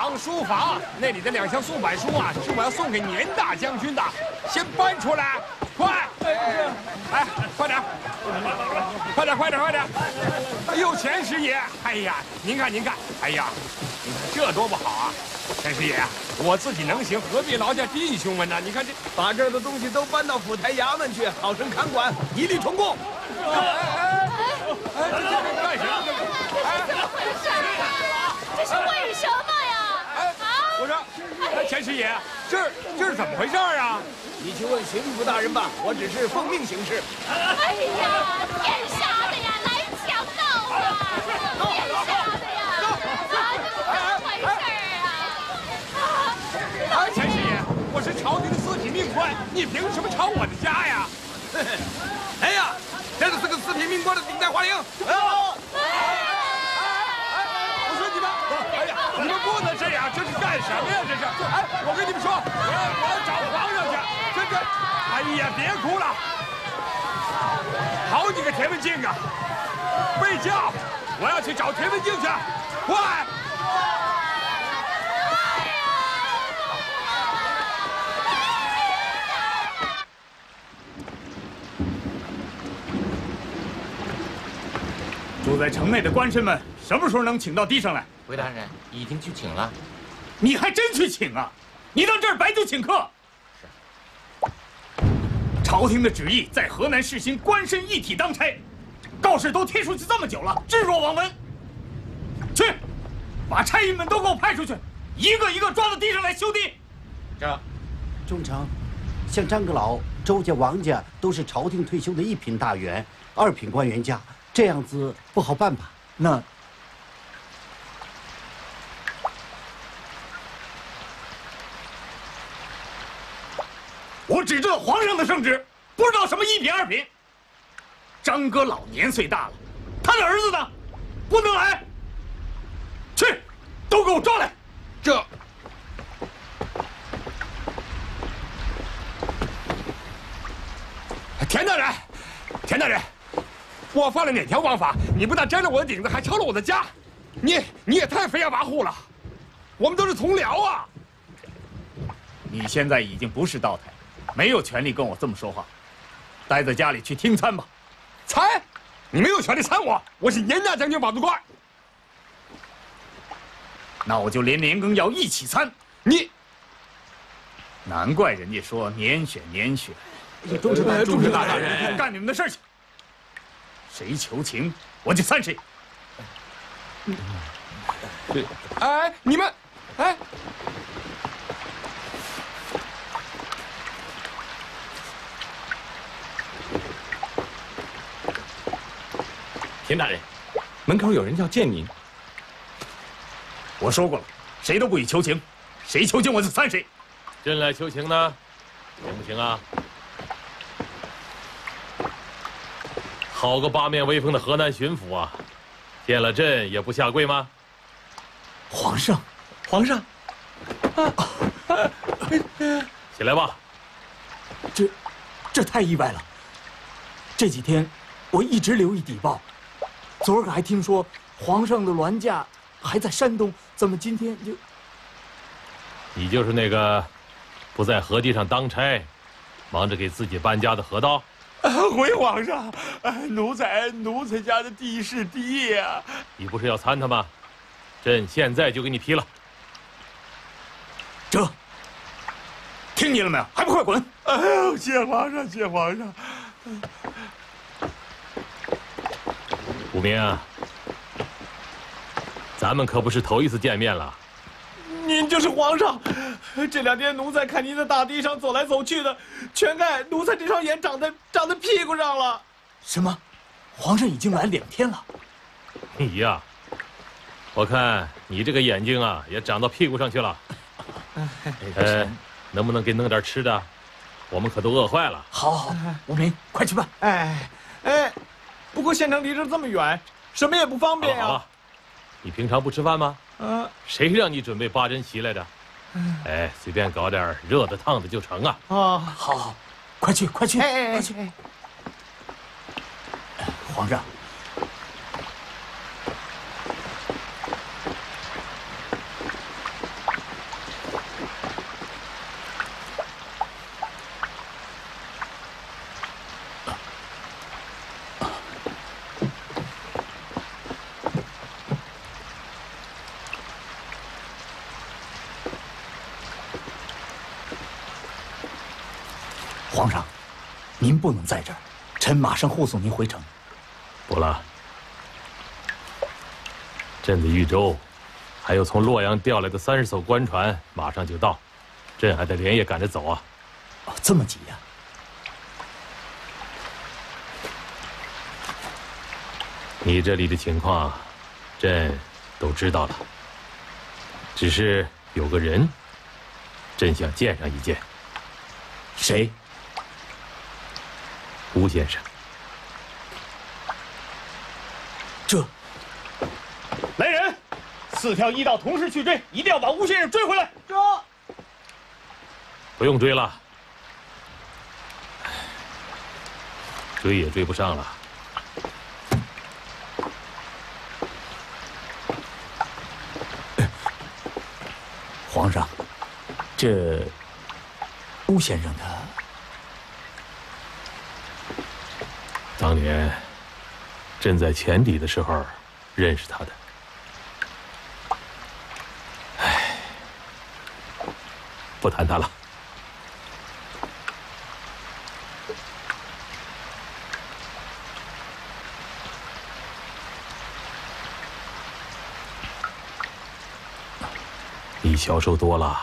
房、书房那里的2箱宋版书啊，是我要送给年大将军的，先搬出来，快！哎，快点，快点，快点，快点！哎呦，钱师爷，哎呀，您看，您看，哎呀，您看这多不好啊！钱师爷，我自己能行，何必劳驾弟兄们呢？你看这， 把这儿的东西都搬到府台衙门去，好生看管，一律充公。 这干什么？ 怎么回事啊？这是为什么呀？ 我说，钱师爷，这是怎么回事啊？ 你去问巡抚大人吧，我只是奉命行事。 哎呀，天杀的呀，来强盗啊！天杀的呀！怎么回事啊？ 钱师爷，我是朝廷的四品命官，你凭什么抄我的家呀？ 哎呀，这是个四品命官的顶戴花翎。 我说你们，哎呀，你们不能这样，这是干什么呀？这是，哎，我跟你们说，我要找皇上去，这，哎呀，别哭了，好几个田文镜啊，备轿，我要去找田文镜去，快！ 住在城内的官绅们什么时候能请到地上来？ 回大人已经去请了。 你还真去请啊？你到这儿白酒请客？是。朝廷的旨意在河南试行官绅一体当差，告示都贴出去这么久了，置若罔闻。去，把差役们都给我派出去，一个一个抓到地上来修地。 这， 忠诚，像张阁老、周家、王家都是朝廷退休的1品大员、2品官员家。这样子不好办吧？ 那我只知道皇上的圣旨，不知道什么1品2品。张阁老年岁大了，他的儿子呢？不能来。去，都给我抓来！ 这。 田大人，田大人。我犯了哪条王法？你不但摘了我的顶子，还抄了我的家，你也太飞扬跋扈了！我们都是同僚啊！ 你现在已经不是道台，没有权利跟我这么说话，待在家里去听参吧。 参？你没有权利参我，我是年大将军保子官。 那我就连年羹尧一起参。 你， 难怪人家说年选年选。 忠臣大人， 干你们的事去。谁求情，我就参谁。 哎，你们，哎， 田大人，门口有人要见您。 我说过了，谁都不许求情，谁求情我就参谁。 朕来求情呢，行不行啊？好个八面威风的河南巡抚啊！见了朕也不下跪吗？ 皇上， 皇上， 起来吧。 这太意外了。这几天我一直留意邸报，昨儿个还听说皇上的銮驾还在山东，怎么今天就…… 你就是那个不在河地上当差，忙着给自己搬家的河道？ 回皇上，奴才家的地是地呀。 你不是要参他吗？朕现在就给你批了。 这，听见了没有？还不快滚！ 哎呦，谢皇上，谢皇上。 武明啊，咱们可不是头一次见面了。 您就是皇上。这2天奴才看您在大地上走来走去的，全盖奴才这双眼长在屁股上了。什么？皇上已经来2天了？ 你呀，我看你这个眼睛啊也长到屁股上去了。能不能给弄点吃的？我们可都饿坏了。 好，武明，快去吧。不过县城离这这么远，什么也不方便呀。 好了，你平常不吃饭吗？谁让你准备8珍席来着？随便搞点热的烫的就成啊！ 好，快去！快去！皇上， 皇上，您不能在这儿，臣马上护送您回城。 不了，朕的豫州，还有从洛阳调来的30艘官船，马上就到，朕还得连夜赶着走啊。 哦，这么急呀？ 你这里的情况，朕都知道了。只是有个人，朕想见上一见。 谁？ 吴先生。 这。 来人，4条1道同时去追，一定要把吴先生追回来。 这。 不用追了，追也追不上了。 皇上，这吴先生他当年朕在前邸的时候认识他的。唉，不谈他了。你消受多了，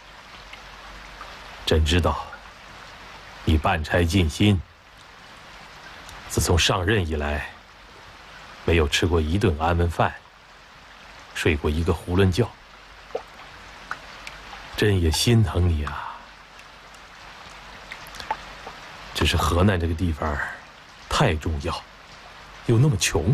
朕知道，你办差尽心。自从上任以来，没有吃过1顿安稳饭，睡过1个囫囵觉。朕也心疼你啊。只是河南这个地方太重要，又那么穷。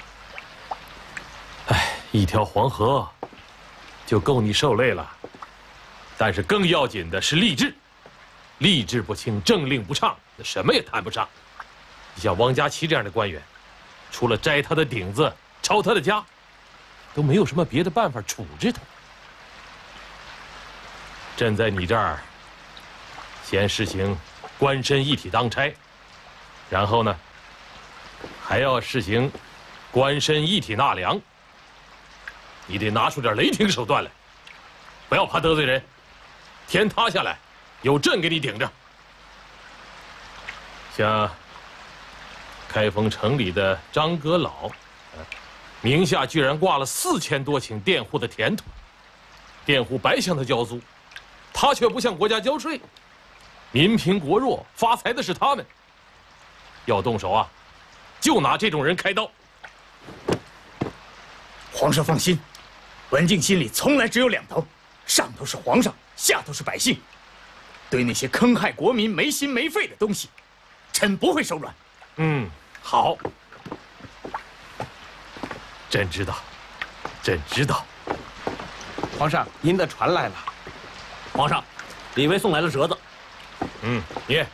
唉，一条黄河就够你受累了。但是更要紧的是吏治，吏治不清，政令不畅，那什么也谈不上。你像汪家旗这样的官员，除了摘他的顶子、抄他的家，都没有什么别的办法处置他。朕在你这儿，先实行官绅一体当差，然后呢，还要实行官绅一体纳粮。你得拿出点雷霆手段来，不要怕得罪人。天塌下来，有朕给你顶着。像开封城里的张阁老，名下居然挂了4000多顷佃户的田土，佃户白向他交租，他却不向国家交税，民贫国弱，发财的是他们。要动手啊，就拿这种人开刀。 皇上放心，文静心里从来只有2头，上头是皇上，下头是百姓。对那些坑害国民、没心没肺的东西，臣不会手软。 好，朕知道，朕知道。 皇上，您的船来了。 皇上，李卫送来了折子。 念。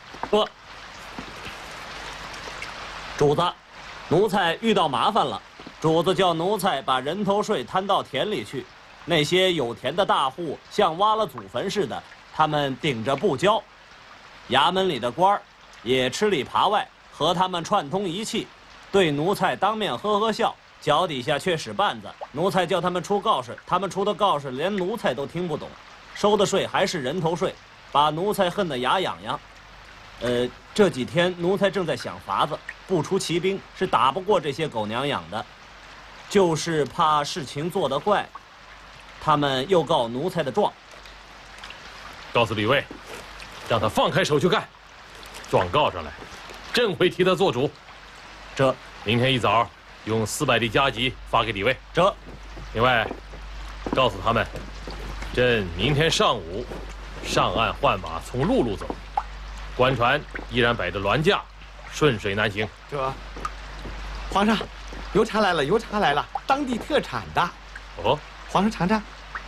主子，奴才遇到麻烦了。主子叫奴才把人头税摊到田里去，那些有田的大户像挖了祖坟似的，他们顶着不交。衙门里的官儿也吃里扒外，和他们串通一气，对奴才当面呵呵笑，脚底下却使绊子。奴才叫他们出告示，他们出的告示连奴才都听不懂，收的税还是人头税，把奴才恨得牙痒痒。这几天奴才正在想法子，不出骑兵是打不过这些狗娘养的，就是怕事情做得怪，他们又告奴才的状。 告诉李卫，让他放开手去干，状告上来，朕会替他做主。 这明天一早用400粒加急发给李卫。 这， 另外，告诉他们，朕明天上午上岸换马从陆路走，官船依然摆着銮驾，顺水南行。 这，皇上，油茶来了，油茶来了，当地特产的。 哦， 皇上尝尝。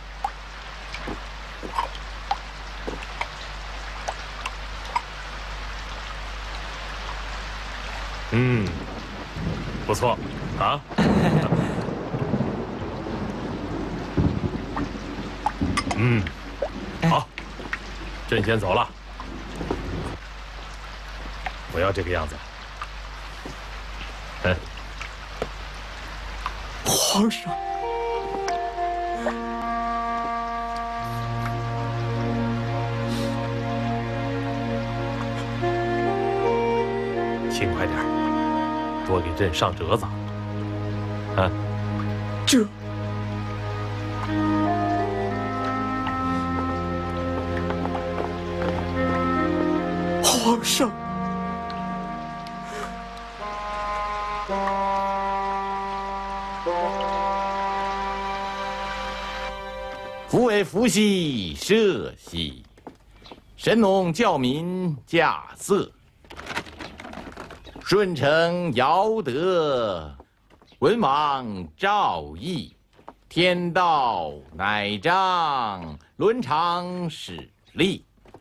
不错啊。好，朕先走了。不要这个样子。 皇上。 勤快点，多给朕上折子。啊， 这。 皇上， 夫为伏羲社羲，神农教民稼穑。顺承尧德，文王赵义，天道乃彰，伦常始立。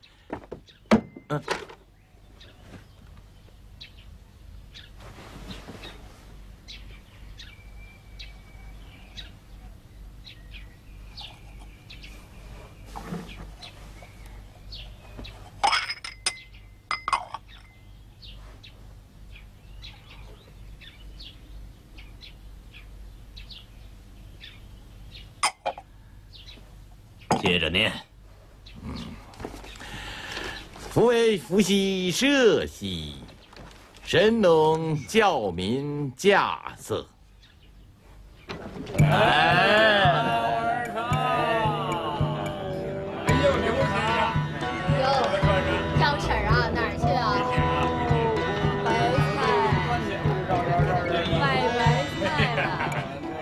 接着念。 夫为伏羲社羲，神农教民稼穑。 张婶儿啊，哪儿去啊？白菜，卖白菜了。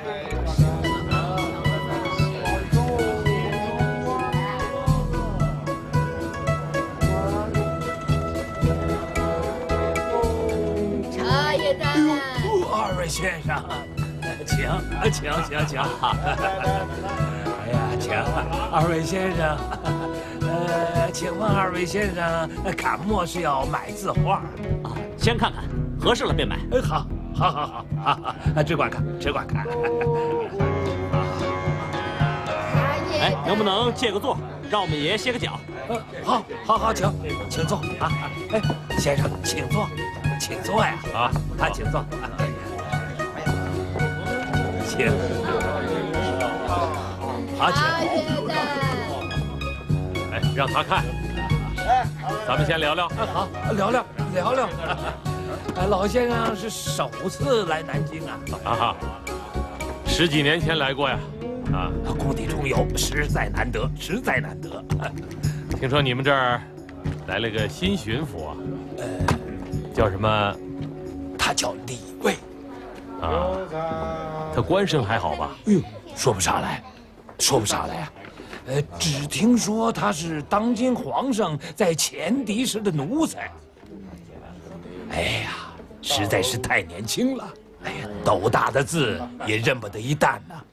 二位先生，请。哎呀，请二位先生。请问二位先生，砍墨是要买字画啊？先看看，合适了便买。 好，只管看。 哎，能不能借个座，让我们爷歇个脚？ 好，请坐啊！哎，先生，请坐呀！请坐。请。好，请。 哎，让他看。咱们先聊聊。 好，聊聊。老先生是首次来南京啊 ，10几年前来过呀。 故地重游，实在难得。 听说你们这儿来了个新巡抚啊？叫什么？ 他叫李卫。 啊，他官声还好吧？ 哎呦，说不上来呀。只听说他是当今皇上在前敌时的奴才。哎呀，实在是太年轻了。哎呀，斗大的字也认不得一旦呐。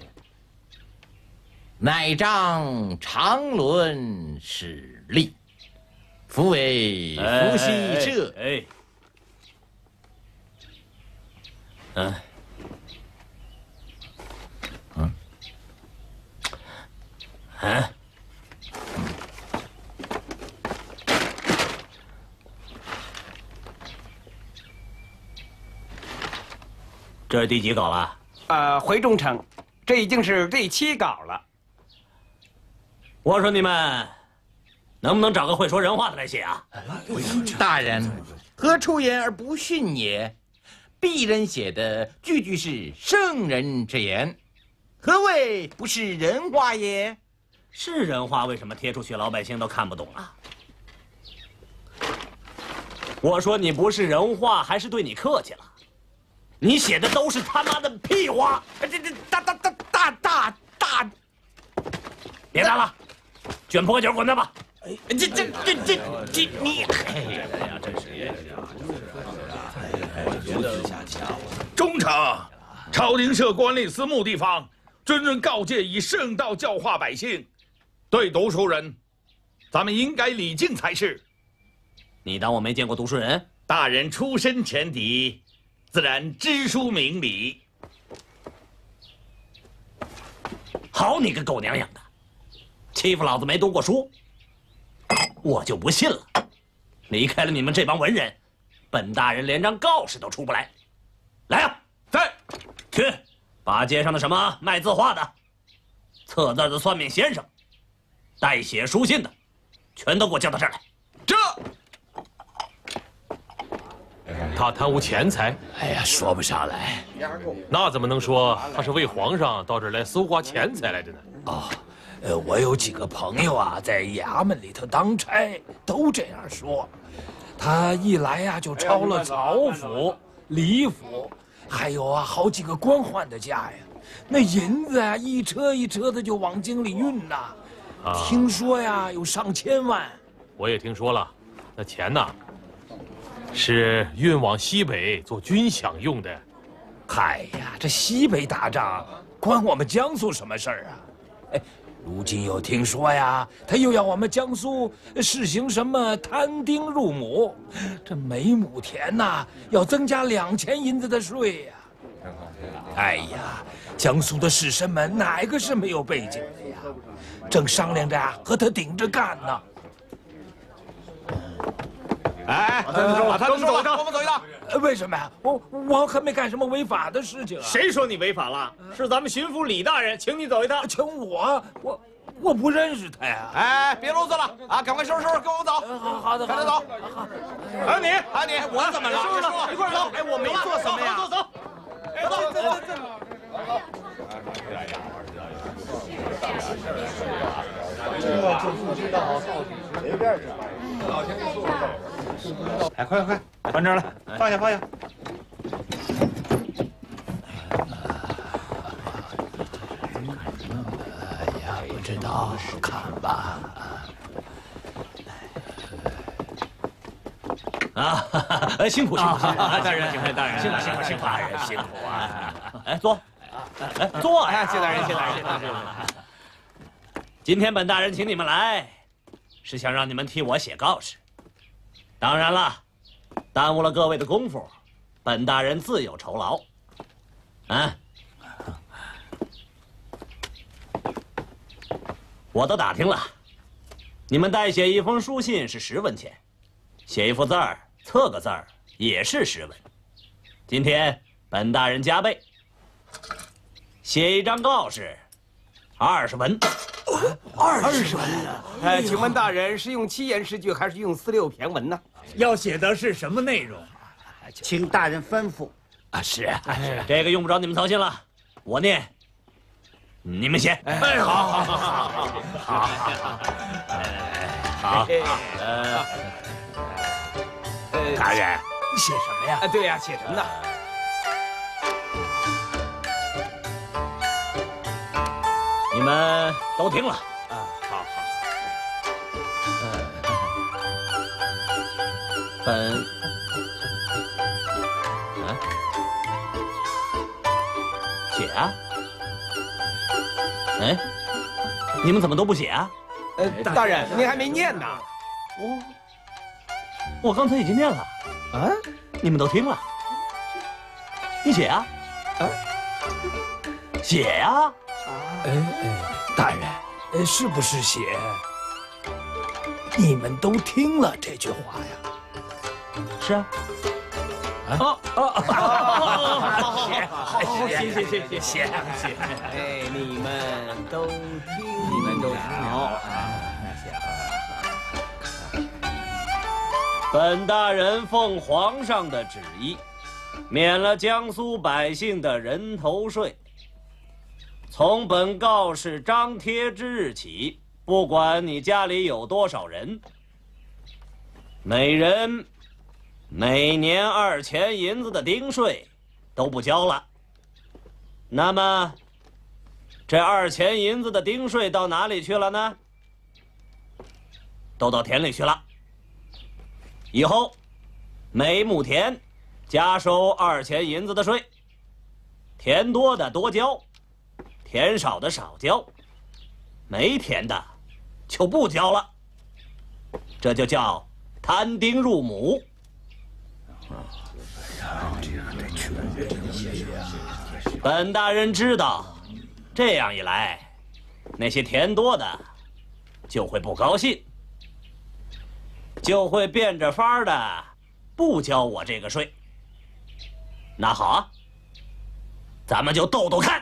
乃彰常伦始立，夫为伏羲社。 这是第几稿了？ 回中丞，这已经是第7稿了。 我说你们，能不能找个会说人话的来写啊？ 大人，何出言而不逊也？鄙人写的句句是圣人之言，何谓不是人话也？ 是人话，为什么贴出去老百姓都看不懂啊？我说你不是人话，还是对你客气了。你写的都是他妈的屁话！大，别打了，卷铺盖卷滚蛋吧！ 你， 哎呀，真是！ 中丞，朝廷设官吏司目地方，谆告诫以圣道教化百姓。对读书人，咱们应该礼敬才是。 你当我没见过读书人？ 大人出身前敌，自然知书明理。 好你个狗娘养的，欺负老子没读过书，我就不信了。离开了你们这帮文人，本大人连张告示都出不来。来呀， 在， 去把街上的什么卖字画的、测字的算命先生、代写书信的，全都给我叫到这儿来。 这。 他贪污钱财？ 哎呀，说不上来。 那怎么能说他是为皇上到这儿来搜刮钱财来着呢？ 哦，我有几个朋友啊，在衙门里头当差，都这样说。他一来呀，就抄了曹府、李府，还有啊好几个官宦的家呀。那银子啊，一车一车的就往京里运呐。听说呀，有上千万。 我也听说了，那钱呐，是运往西北做军饷用的。 嗨呀，这西北打仗，关我们江苏什么事儿啊？哎，如今又听说呀，他又要我们江苏实行什么摊丁入亩，这每亩田呐要增加2000银子的税呀。哎呀，江苏的士绅们哪个是没有背景的呀？正商量着呀，和他顶着干呢。 哎，把他们走一趟，我们走一趟。 为什么呀？我还没干什么违法的事情啊！ 谁说你违法了？是咱们巡抚李大人请你走一趟。 请我不认识他呀！ 哎，别啰嗦了啊，赶快收拾收拾，跟我们走。 好的， 赶紧走。 还有你， 我怎么了？ 别说了，一块走。哎，我没做什么呀。走。 这就不知道到底是谁干的。 哎，快， 放这儿来， 放下。 哎呀，不知道，看吧。 辛苦，大人，辛苦， 辛苦啊！ 哎，坐呀！ 谢大人。 今天本大人请你们来，是想让你们替我写告示。当然了，耽误了各位的功夫，本大人自有酬劳。我都打听了，你们代写一封书信是10文钱，写一幅字儿、测个字儿也是10文。今天本大人加倍，写一张告示，20文。 20文啊！哎，请问大人是用7言诗句还是用4、6骈文呢？ 要写的是什么内容？ 请大人吩咐。 啊，是啊， 这个用不着你们操心了，我念，你们写。 哎，好。大人，写什么呀？ 对呀，写什么呢？ 你们都听了啊，好。 写啊！哎，你们怎么都不写啊？ 大人，您还没念呢。 我刚才已经念了。 啊？ 你们都听了？你写啊！写呀！ 大人，是不是写？你们都听了这句话呀？ 是啊。 写。 哎，你们都听好。 本大人奉皇上的旨意，免了江苏百姓的人头税。从本告示张贴之日起，不管你家里有多少人，每人每年2钱银子的丁税都不交了。那么，这2钱银子的丁税到哪里去了呢？都到田里去了。以后，每亩田加收2钱银子的税，田多的多交，田少的少交，没田的就不交了。这就叫摊丁入亩。本大人知道，这样一来，那些田多的就会不高兴，就会变着法儿的不交我这个税。那好啊，咱们就斗斗看。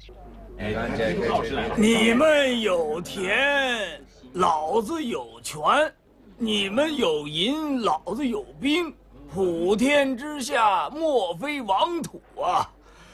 你们有田，老子有权；你们有银，老子有兵。 普天之下莫非王土啊！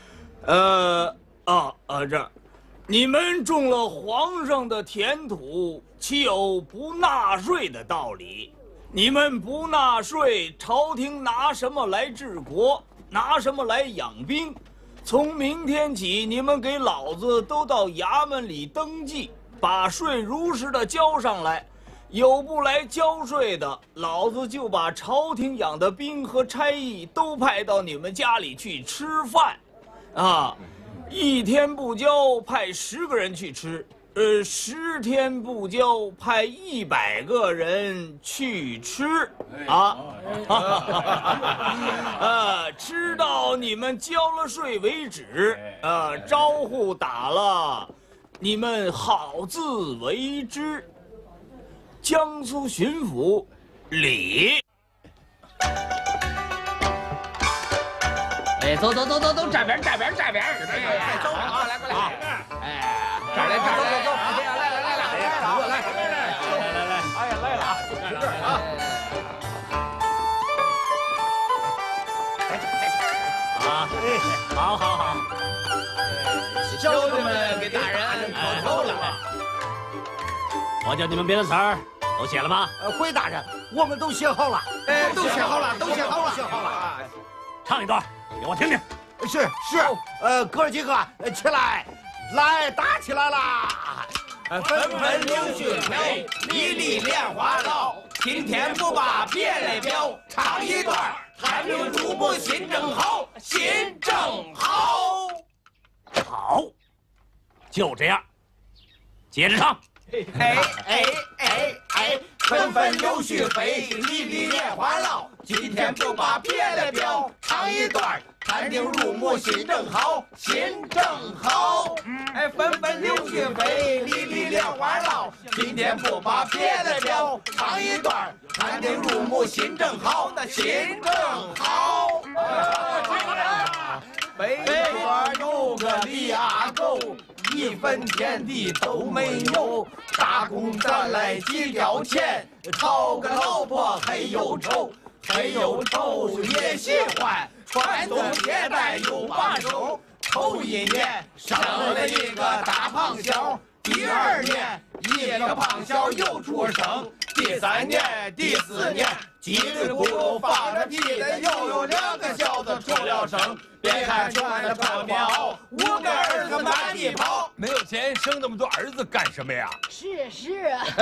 这儿，你们种了皇上的田土，岂有不纳税的道理？你们不纳税，朝廷拿什么来治国？拿什么来养兵？从明天起，你们给老子都到衙门里登记，把税如实的交上来。有不来交税的，老子就把朝廷养的兵和差役都派到你们家里去吃饭，啊，1天不交派10个人去吃，10天不交派100个人去吃，吃到你们交了税为止，招呼打了，你们好自为之。江苏巡抚李。 哎，走，这边，哎，走啊，来过来，哎，这儿来，走，哎呀，来，哎呀，来了啊，就这儿啊，好， 兄弟们给大人磕头了。 我叫你们编的词儿都写了吗？ 回大人，我们都写好了。 哎，都写好了。 唱一段给我听听。 是，哥几个起来，来打起来啦！ 纷纷流血飘，粒粒莲花落。今天不把别来表，唱一段探明入目心正好， 好，就这样，接着唱。 纷纷流絮飞，粒粒莲花落。今天不把别来表，唱一段探定入目心正好。纷纷流絮飞，粒粒莲花落。今天不把别来表，唱一段探定入目心正好。北边有个李阿狗，1分田地都没有，打工咱来几吊钱，讨个老婆很有仇也喜欢，传宗接代又把守。头1年生了一个大胖小，第2年1个胖小又出生，第3年、第4年叽里咕噜放着屁的又有2个小子出了生。别看穿了泡苗，5个儿子满地跑。 没有钱生那么多儿子干什么呀？ 是。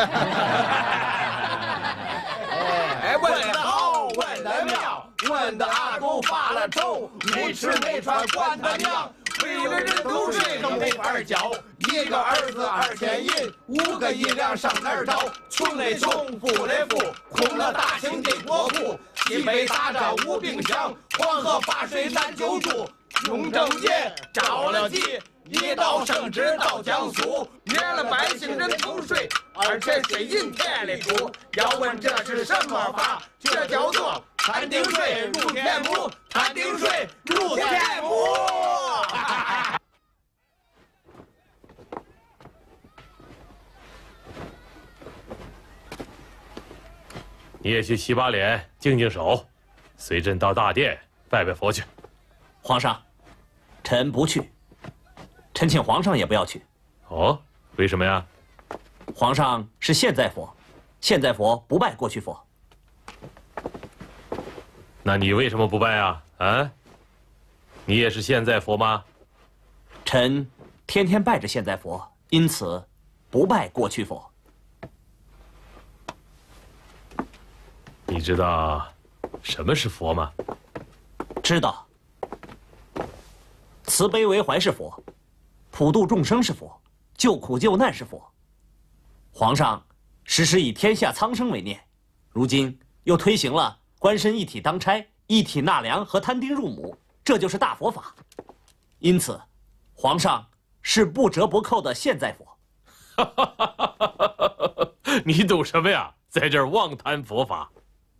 哎，问得好，问得妙，问得阿狗发了愁，没吃没穿管他娘，为了人头税都没法交。1个儿子2钱银，5个1两上哪儿找？穷嘞穷，富嘞富，空了大清帝国库。西北打仗无兵饷，黄河发水咱就住。雍正节着了急，一道圣旨到江苏，免了百姓人头税，而且税银田里出。要问这是什么法？这叫做摊丁税入田亩，摊丁税入田亩。 你也去洗把脸，净净手，随朕到大殿拜拜佛去。 皇上，臣不去。臣请皇上也不要去。 哦，为什么呀？ 皇上是现在佛，现在佛不拜过去佛。 那你为什么不拜啊？啊？你也是现在佛吗？ 臣天天拜着现在佛，因此不拜过去佛。 你知道什么是佛吗？ 知道。慈悲为怀是佛，普度众生是佛，救苦救难是佛。皇上时时以天下苍生为念，如今又推行了官绅一体当差、一体纳粮和摊丁入亩，这就是大佛法。因此，皇上是不折不扣的现在佛。 你懂什么呀？在这儿妄谈佛法。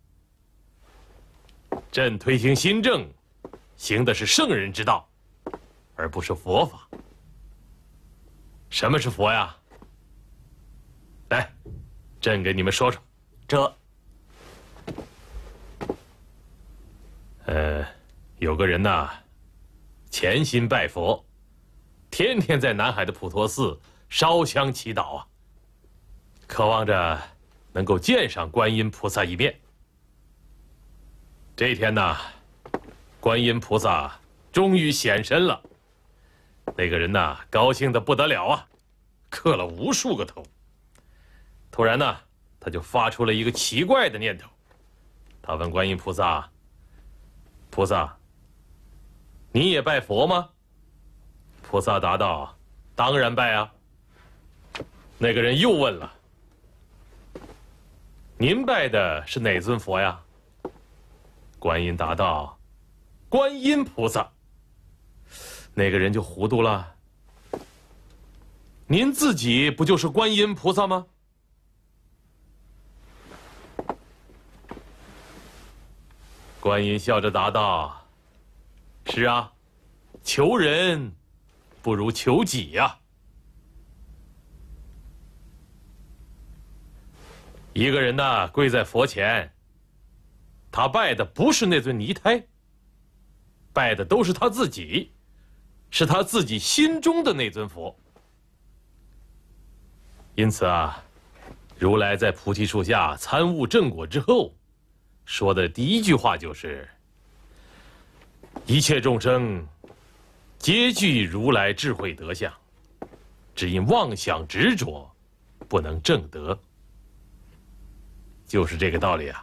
朕推行新政，行的是圣人之道，而不是佛法。什么是佛呀？来，朕给你们说说。 有个人呐，潜心拜佛，天天在南海的普陀寺烧香祈祷啊，渴望着能够见上观音菩萨一面。这一天呢，观音菩萨终于显身了。那个人呐，高兴得不得了啊，磕了无数个头。突然呢，他就发出了一个奇怪的念头。他问观音菩萨：“菩萨，你也拜佛吗？”菩萨答道：“当然拜啊。”那个人又问了：“您拜的是哪尊佛呀？”观音答道：“观音菩萨。”那个人就糊涂了：“您自己不就是观音菩萨吗？”观音笑着答道：“是啊，求人不如求己呀。”一个人呢，跪在佛前，他拜的不是那尊泥胎，拜的都是他自己，是他自己心中的那尊佛。因此啊，如来在菩提树下参悟正果之后，说的第一句话就是：“一切众生皆具如来智慧德相，只因妄想执着，不能证得。”就是这个道理啊。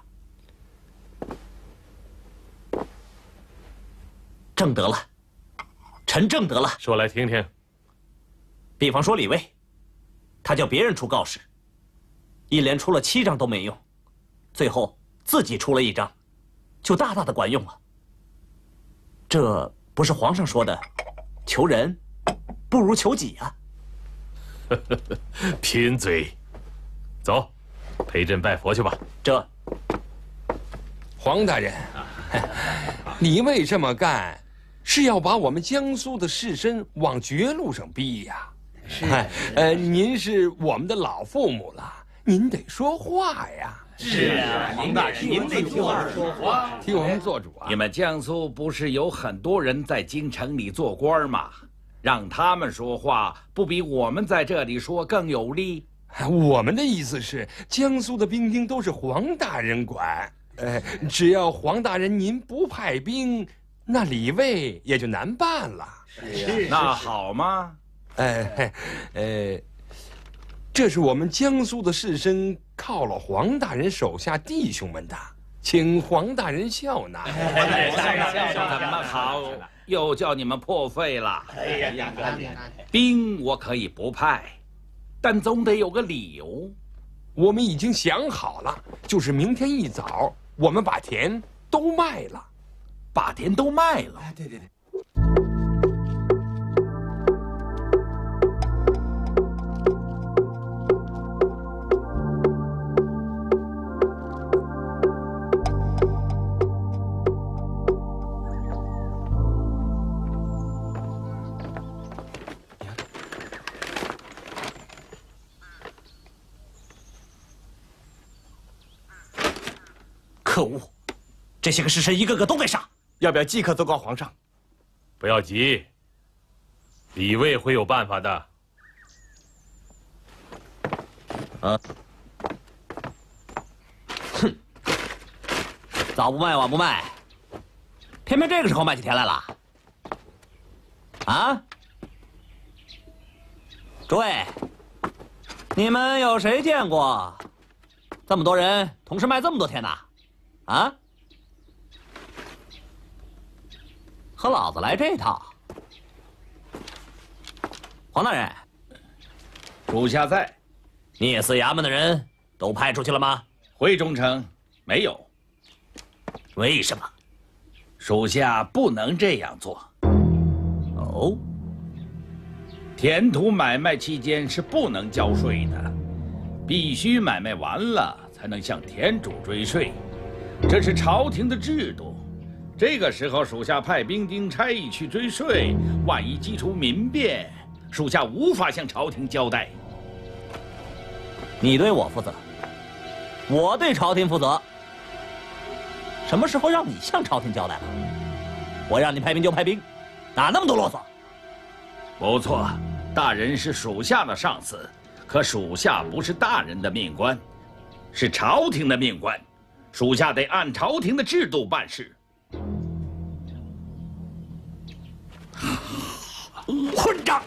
证得了，臣证得了。 说来听听。 比方说李卫，他叫别人出告示，一连出了7张都没用，最后自己出了1张，就大大的管用了。这不是皇上说的，求人不如求己啊。 贫嘴，走，陪朕拜佛去吧。 这， 黄大人，你为这么干，是要把我们江苏的士绅往绝路上逼呀？是，您是我们的老父母了，您得说话呀。 是啊，黄大人，您得替我们说话， 替我们做主啊！ 你们江苏不是有很多人在京城里做官吗？让他们说话，不比我们在这里说更有利？ 我们的意思是，江苏的兵丁都是黄大人管，只要黄大人您不派兵，那李卫也就难办了。 是，那好吗？ 这是我们江苏的士绅犒劳黄大人手下弟兄们的，请黄大人笑纳。 怎么好，又叫你们破费了？兵我可以不派，但总得有个理由。 我们已经想好了，就是明天一早，我们把田都卖了。 把田都卖了？ 对。 可恶！这些个士绅一个个都该杀。 要不要即刻奏告皇上？ 不要急，李卫会有办法的。 哼！早不卖晚不卖，偏偏这个时候卖起田来了。啊！诸位，你们有谁见过这么多人同时卖这么多田的？啊？和老子来这套！黄大人， 属下在。 聂司衙门的人都派出去了吗？ 回中城没有。 为什么？ 属下不能这样做。 哦。 田土买卖期间是不能交税的，必须买卖完了才能向田主追税，这是朝廷的制度。这个时候，属下派兵丁差役去追税，万一激出民变，属下无法向朝廷交代。 你对我负责，我对朝廷负责。什么时候让你向朝廷交代了？ 我让你派兵就派兵，哪那么多啰嗦？ 不错，大人是属下的上司，可属下不是大人的命官，是朝廷的命官，属下得按朝廷的制度办事。 混账！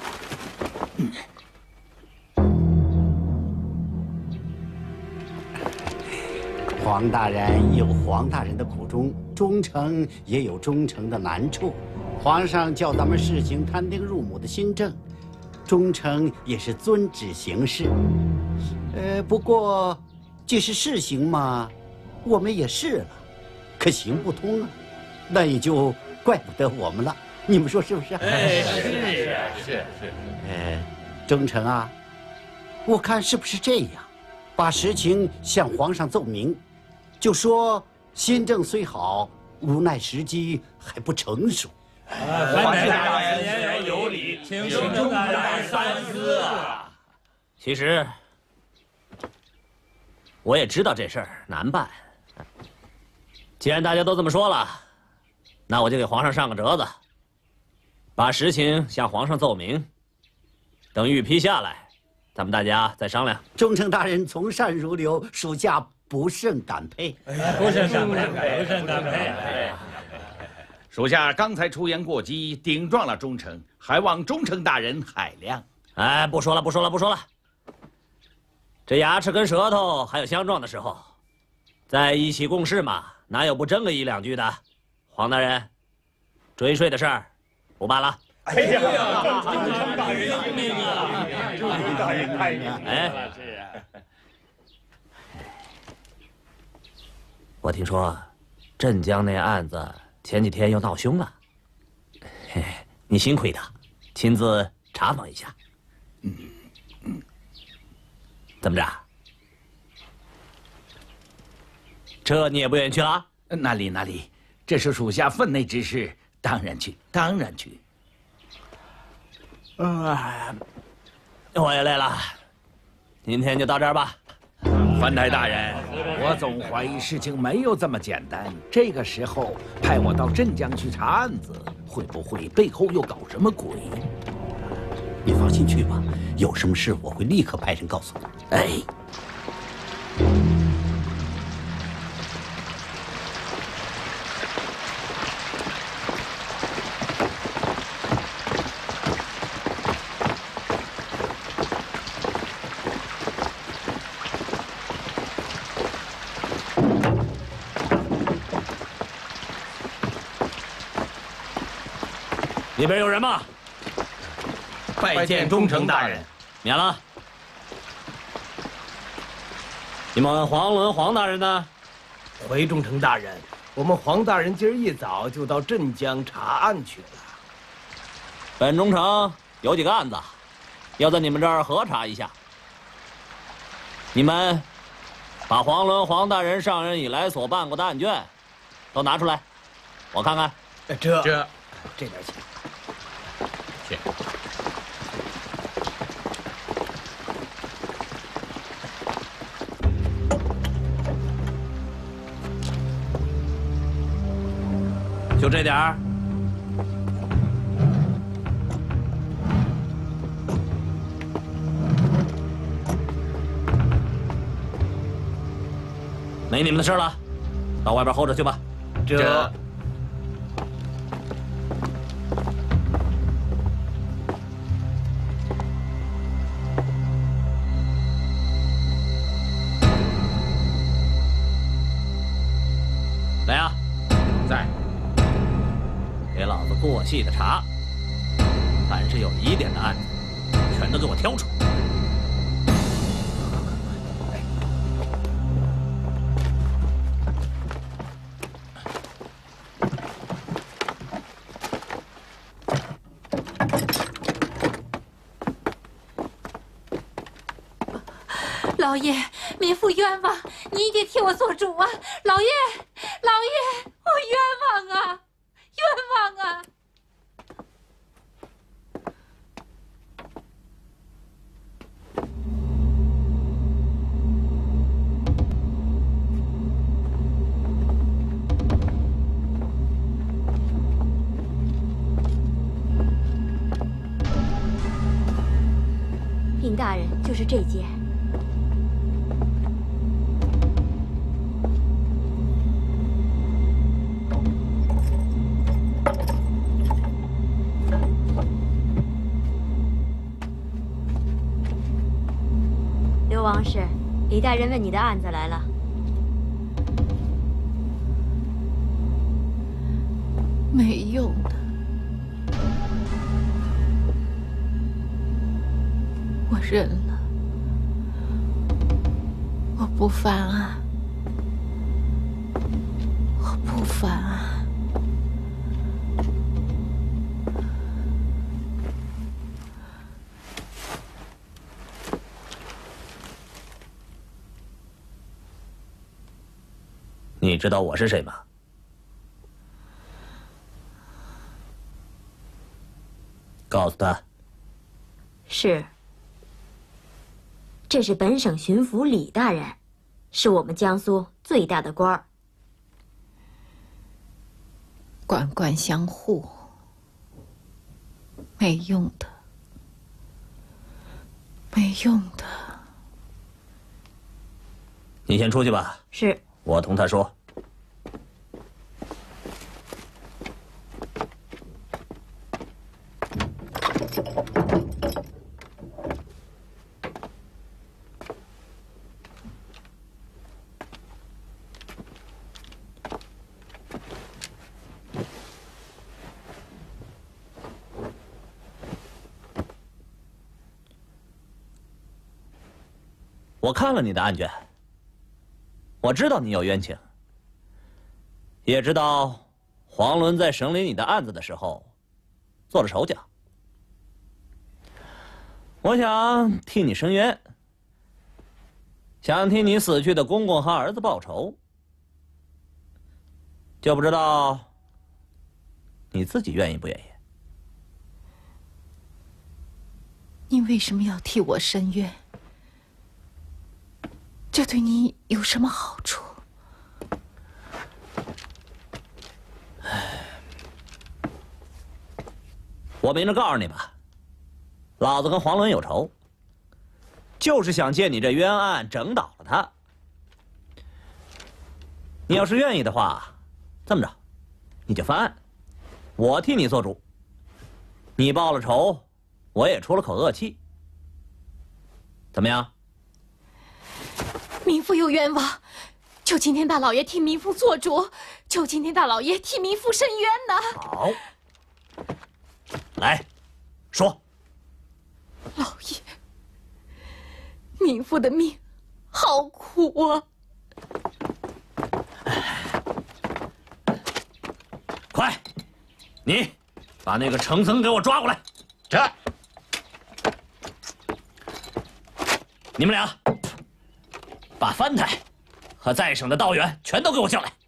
黄大人有黄大人的苦衷，忠诚也有忠诚的难处。皇上叫咱们试行摊丁入亩的新政，忠诚也是遵旨行事。不过，既是试行嘛，我们也试了，可行不通啊，那也就怪不得我们了。你们说是不是？ 哎，是。 忠诚啊，我看是不是这样，把实情向皇上奏明，就说新政虽好，无奈时机还不成熟。 还请大人言而有理，请忠大人三思啊！ 其实我也知道这事儿难办。既然大家都这么说了，那我就给皇上上个折子，把实情向皇上奏明。等御批下来，咱们大家再商量。 忠诚大人从善如流，属下不胜感佩。 不胜感佩。 属下刚才出言过激，顶撞了忠诚，还望忠诚大人海量。 哎，不说了。这牙齿跟舌头还有相撞的时候，在一起共事嘛，哪有不争个一两句的？黄大人，追税的事儿不办了。 哎呀，忠诚大人英明啊！忠诚大人开明。 哎，我听说镇江那案子前几天又闹凶了，你辛苦一趟，亲自查访一下。怎么着？这你也不愿意去了？ 哪里，这是属下分内之事，当然去。 我也累了，今天就到这儿吧。 藩台大人，我总怀疑事情没有这么简单。这个时候派我到镇江去查案子，会不会背后又搞什么鬼？ 你放心去吧，有什么事我会立刻派人告诉你。 哎。 里边有人吗？ 拜见忠诚大人。 免了。你们黄伦黄大人呢？ 回忠诚大人，我们黄大人今儿一早就到镇江查案去了。 本忠诚有几个案子，要在你们这儿核查一下。你们把黄伦黄大人上任以来所办过的案卷都拿出来，我看看。 这边请。 就这点儿？没你们的事了，到外边候着去吧。 这。 来呀！ 在。 给老子过细的查，凡是有疑点的案子，全都给我挑出。 老爷，民妇冤枉，你一定替我做主啊！老爷，我冤枉啊！冤枉啊！ 这件。刘王氏，李大人问你的案子来了。 没用的。 我认了，我不犯案，我不犯案。 你知道我是谁吗？告诉他。 是。 这是本省巡抚李大人，是我们江苏最大的官儿。 官官相护，没用的，没用的。 你先出去吧。 是。 我同他说。我看了你的案卷，我知道你有冤情，也知道黄伦在审理你的案子的时候做了手脚。我想替你伸冤，想替你死去的公公和儿子报仇，就不知道你自己愿意不愿意？ 你为什么要替我伸冤？ 这对你有什么好处？ 我明着告诉你吧，老子跟黄伦有仇，就是想借你这冤案整倒了他。你要是愿意的话，这么着，你就翻案，我替你做主。你报了仇，我也出了口恶气，怎么样？ 民妇有冤枉，求今天大老爷替民妇做主，求今天大老爷替民妇伸冤呐！ 好，来，说。 老爷，民妇的命好苦啊！ 快，你把那个程僧给我抓过来。 这， 你们俩。 把藩台和在省的道员全都给我叫来，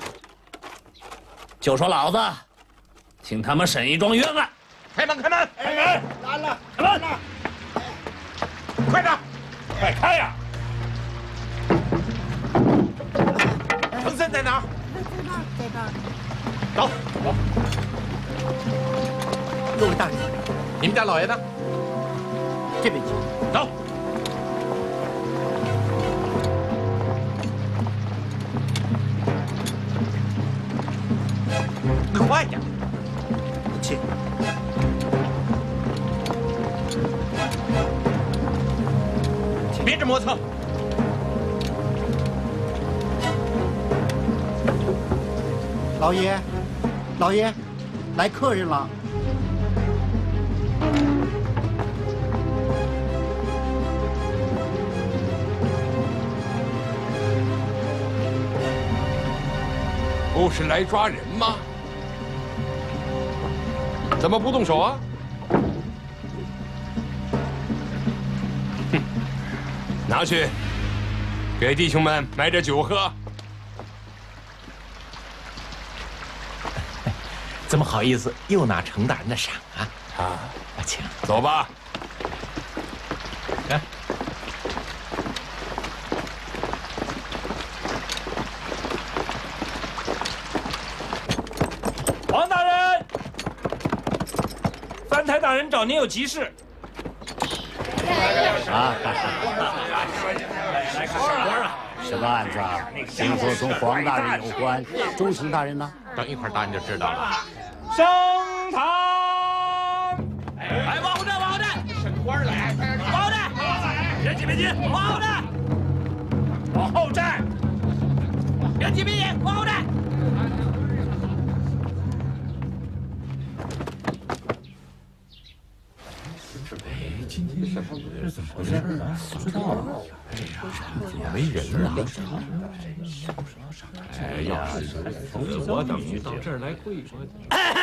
就说老子请他们审一桩冤案。 开门，开门，开门！来了， 开门！ 快点， 快开呀！ 程森在哪儿？ 在那儿。 走，走。各位大人，你们家老爷呢？ 这边请。 走。 快点！ 请。 别这磨蹭。 老爷，老爷，来客人了。 不是来抓人吗？ 怎么不动手啊？哼，拿去，给弟兄们买点酒喝。 怎么好意思，又拿程大人的赏啊？ 啊， 请走吧。 来， 王大人。 藩台大人找您有急事。 啊，什么案子啊？听说同黄大人有关，忠诚大人呢？ 等一会儿答案就知道了。 升堂！ 来，往后站，往后站！ 升官来， 往后站！别急，别急，往后站！ 往后站！ 别急，别急，往后站！ 这怎么回事啊？不知道啊。哎呀，怎么没人了？哎，要是我等于到这儿来跪说。